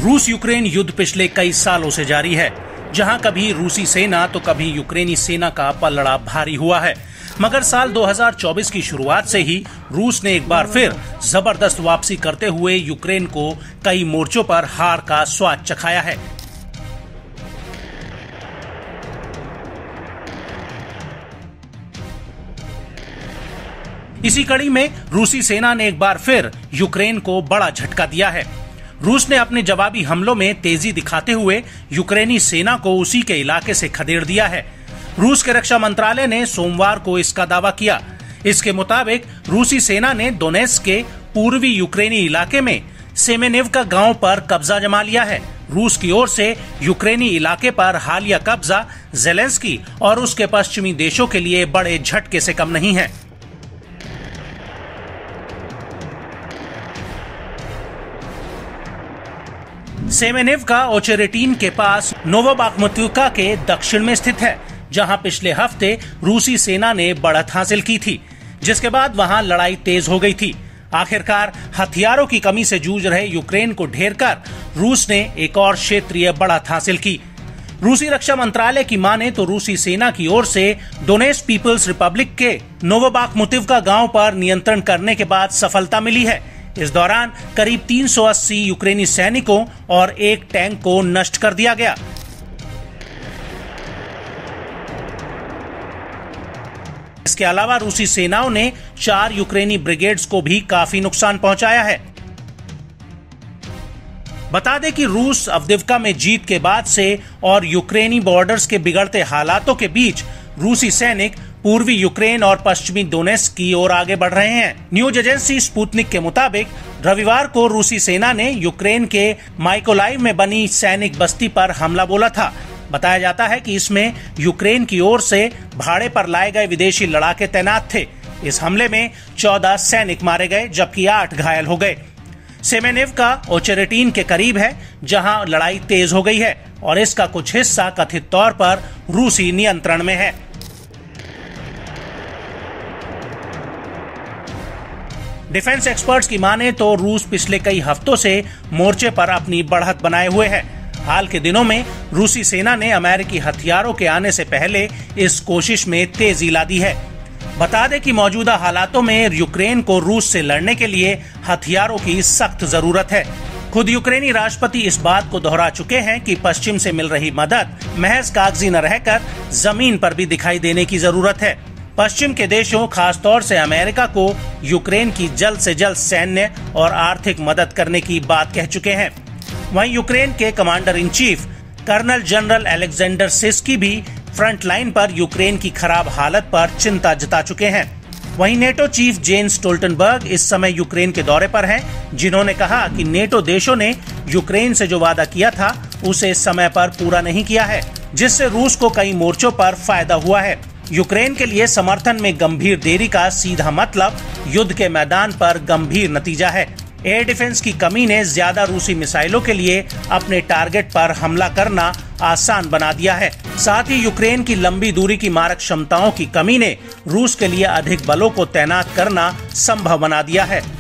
रूस यूक्रेन युद्ध पिछले कई सालों से जारी है, जहां कभी रूसी सेना तो कभी यूक्रेनी सेना का पलड़ा भारी हुआ है। मगर साल 2024 की शुरुआत से ही रूस ने एक बार फिर जबरदस्त वापसी करते हुए यूक्रेन को कई मोर्चों पर हार का स्वाद चखाया है। इसी कड़ी में रूसी सेना ने एक बार फिर यूक्रेन को बड़ा झटका दिया है। रूस ने अपने जवाबी हमलों में तेजी दिखाते हुए यूक्रेनी सेना को उसी के इलाके से खदेड़ दिया है। रूस के रक्षा मंत्रालय ने सोमवार को इसका दावा किया। इसके मुताबिक रूसी सेना ने डोनेत्स्क के पूर्वी यूक्रेनी इलाके में सेमेनेव्का गांव पर कब्जा जमा लिया है। रूस की ओर से यूक्रेनी इलाके पर हालिया कब्जा ज़ेलेंस्की और उसके पश्चिमी देशों के लिए बड़े झटके से कम नहीं है। सेमेनेव्का ओचेरेटिन के पास नोवोबाख्मुतिवका के दक्षिण में स्थित है, जहां पिछले हफ्ते रूसी सेना ने बढ़त हासिल की थी, जिसके बाद वहां लड़ाई तेज हो गई थी। आखिरकार हथियारों की कमी से जूझ रहे यूक्रेन को ढेर कर रूस ने एक और क्षेत्रीय बढ़त हासिल की। रूसी रक्षा मंत्रालय की माने तो रूसी सेना की ओर से डोनेट्स्क पीपल्स रिपब्लिक के नोवोबाख्मुतिवका गांव पर नियंत्रण करने के बाद सफलता मिली है। इस दौरान करीब 380 यूक्रेनी सैनिकों और एक टैंक को नष्ट कर दिया गया। इसके अलावा रूसी सेनाओं ने 4 यूक्रेनी ब्रिगेड्स को भी काफी नुकसान पहुंचाया है। बता दें कि रूस अवदिव्का में जीत के बाद से और यूक्रेनी बॉर्डर्स के बिगड़ते हालातों के बीच रूसी सैनिक पूर्वी यूक्रेन और पश्चिमी डोनेत्स्क की ओर आगे बढ़ रहे हैं। न्यूज एजेंसी स्पुतनिक के मुताबिक रविवार को रूसी सेना ने यूक्रेन के माइकोलाइव में बनी सैनिक बस्ती पर हमला बोला था। बताया जाता है कि इसमें यूक्रेन की ओर से भाड़े पर लाए गए विदेशी लड़ाके तैनात थे। इस हमले में 14 सैनिक मारे गए, जबकि 8 घायल हो गए। सेमेनेव्का ओचेरेटिन के करीब है, जहां लड़ाई तेज हो गई है और इसका कुछ हिस्सा कथित तौर पर रूसी नियंत्रण में है। डिफेंस एक्सपर्ट्स की माने तो रूस पिछले कई हफ्तों से मोर्चे पर अपनी बढ़त बनाए हुए है। हाल के दिनों में रूसी सेना ने अमेरिकी हथियारों के आने से पहले इस कोशिश में तेजी ला दी है। बता दें कि मौजूदा हालातों में यूक्रेन को रूस से लड़ने के लिए हथियारों की सख्त जरूरत है। खुद यूक्रेनी राष्ट्रपति इस बात को दोहरा चुके हैं कि पश्चिम से मिल रही मदद महज कागजी न रहकर जमीन पर भी दिखाई देने की जरूरत है। पश्चिम के देशों, खासतौर से अमेरिका को यूक्रेन की जल्द से जल्द सैन्य और आर्थिक मदद करने की बात कह चुके हैं। वहीं यूक्रेन के commander in chief colonel general Alexander Syrskyi भी फ्रंट लाइन पर यूक्रेन की खराब हालत पर चिंता जता चुके हैं। वहीं नेटो चीफ जेन्स स्टोल्टनबर्ग इस समय यूक्रेन के दौरे पर हैं, जिन्होंने कहा कि नेटो देशों ने यूक्रेन से जो वादा किया था उसे समय पर पूरा नहीं किया है, जिससे रूस को कई मोर्चों पर फायदा हुआ है। यूक्रेन के लिए समर्थन में गंभीर देरी का सीधा मतलब युद्ध के मैदान पर गंभीर नतीजा है। एयर डिफेंस की कमी ने ज्यादा रूसी मिसाइलों के लिए अपने टारगेट पर हमला करना आसान बना दिया है। साथ ही यूक्रेन की लंबी दूरी की मारक क्षमताओं की कमी ने रूस के लिए अधिक बलों को तैनात करना संभव बना दिया है।